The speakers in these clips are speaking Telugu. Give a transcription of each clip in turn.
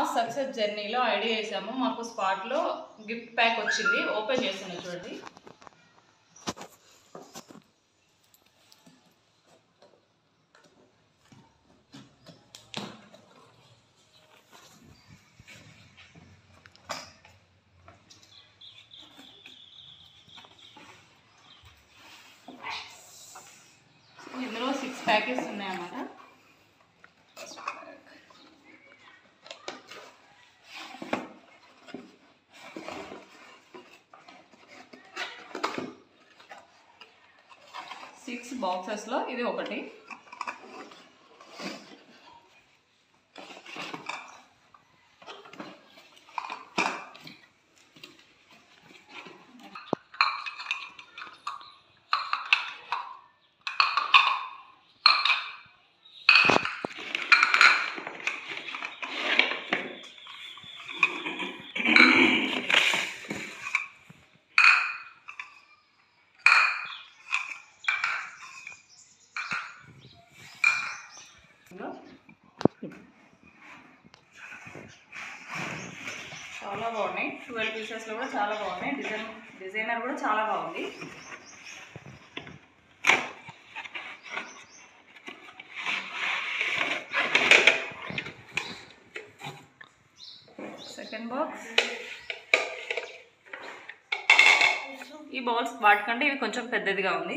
సక్సెస్ జర్నీలో ఐడియా చేసాము. మాకు స్పాట్లో గిఫ్ట్ ప్యాక్ వచ్చింది. ఓపెన్ చేస్తున్నాం చూడండి. ఇందులో 6 ప్యాకెట్స్ ఉన్నాయన్నమాట. సిక్స్ బాక్సెస్లో ఇది ఒకటి. చాలా బాగున్నాయి. 12 పీసెస్లో కూడా చాలా బాగున్నాయి. డిజైనర్ కూడా చాలా బాగుంది. Second box. ఈ బాల్స్ వాటికంటే ఇవి కొంచెం పెద్దదిగా ఉంది.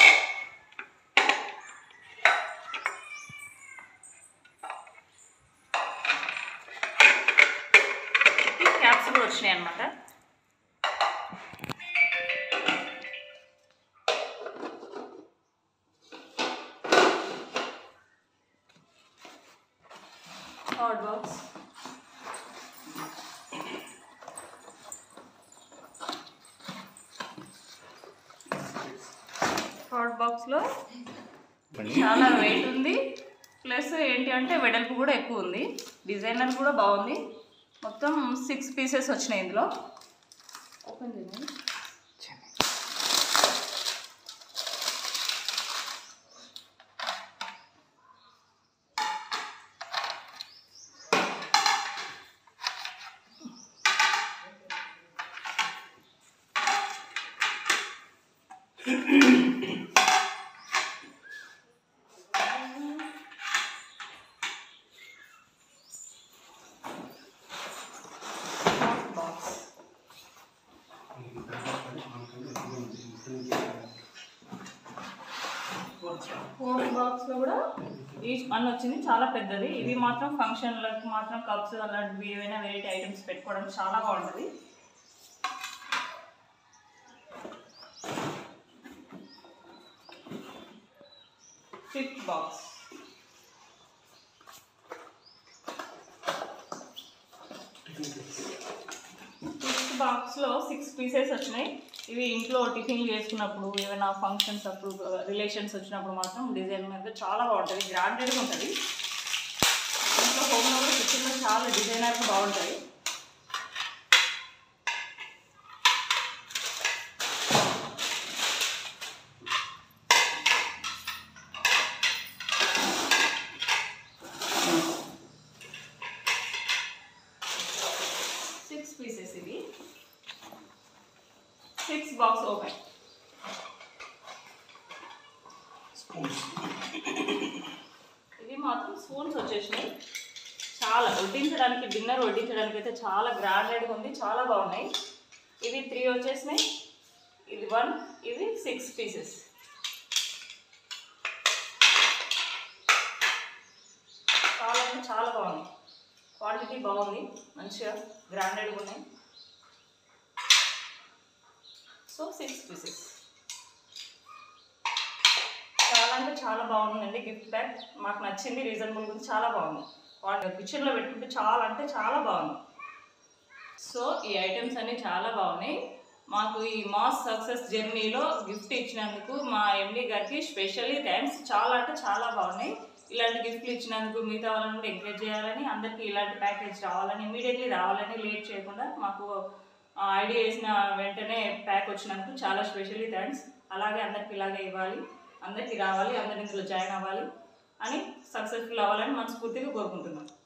క్యాప్స్ కూడా వచ్చినాయి అన్నమాట. Third box. థర్డ్ బాక్స్లో చాలా వెయిట్ ఉంది. ప్లస్ ఏంటి అంటే వెడల్పు కూడా ఎక్కువ ఉంది. డిజైనర్ కూడా బాగుంది. మొత్తం 6 పీసెస్ వచ్చినాయి ఇందులో. ఓపెన్ చేయండి. ఫోర్త్ బాక్స్లో కూడా ఈచ్ వన్ వచ్చింది. చాలా పెద్దది. ఇవి మాత్రం ఫంక్షన్లకు మాత్రం కప్స్ అలాంటివి ఏవైనా వెరైటీ ఐటమ్స్ పెట్టుకోవడానికి చాలా బాగుంటుంది. Fifth box. ఫిఫ్త్ బాక్స్లో 6 పీసెస్ వచ్చినాయి. ఇవి ఇంట్లో టిఫిన్లు చేసుకున్నప్పుడు, ఏమైనా ఫంక్షన్స్ అప్పుడు, రిలేషన్స్ వచ్చినప్పుడు మాత్రం డిజైన్ మీద చాలా బాగుంటుంది. గ్రాండెడ్గా ఉంటుంది. ఇంట్లో హోమ్లో కూడా కిచెన్లో చాలా డిజైనర్గా బాగుంటుంది. పీసెస్ ఇవి. 6 బాక్స్ ఓపెన్. ఇది మాత్రం స్పూన్స్ వచ్చేసినాయి. చాలా వడ్డించడానికి, డిన్నర్ వడ్డించడానికి అయితే చాలా గ్రాండెడ్గా ఉంది. చాలా బాగున్నాయి. ఇవి 3 వచ్చేసినాయి. ఇది 1, ఇవి 6 పీసెస్. చాలా అంటే చాలా బాగుంది. క్వాంటిటీ బాగుంది. మంచిగా గ్రాండెడ్గా ఉన్నాయి. So 6 pieces. చాలా అంటే చాలా బాగుందండి గిఫ్ట్ ప్యాక్. మాకు నచ్చింది. రీజనబుల్ ఉంది. చాలా బాగుంది. కిచెన్లో పెట్టుకుంటే చాలా అంటే చాలా బాగుంది. సో ఈ ఐటమ్స్ అన్నీ చాలా బాగున్నాయి. మాకు ఈ మాస్ సక్సెస్ జర్నీలో గిఫ్ట్ ఇచ్చినందుకు మా ఎండి గారికి స్పెషల్లీ థ్యాంక్స్. చాలా అంటే చాలా బాగున్నాయి. ఇలాంటి గిఫ్ట్లు ఇచ్చినందుకు మిగతా వాళ్ళని కూడా ఎంకరేజ్ చేయాలని, అందరికీ ఇలాంటి ప్యాకేజ్ రావాలని, ఇమీడియట్లీ రావాలని, లేట్ చేయకుండా మాకు ఐడియా చేసిన వెంటనే ప్యాక్ వచ్చినందుకు చాలా స్పెషల్లీ థ్యాంక్స్. అలాగే అందరికి ఇలాగే ఇవ్వాలి, అందరికీ రావాలి, అందరి ఇందులో జాయిన్ అవ్వాలి అని, సక్సెస్ఫుల్ అవ్వాలని మనస్ఫూర్తిగా కోరుకుంటున్నాం.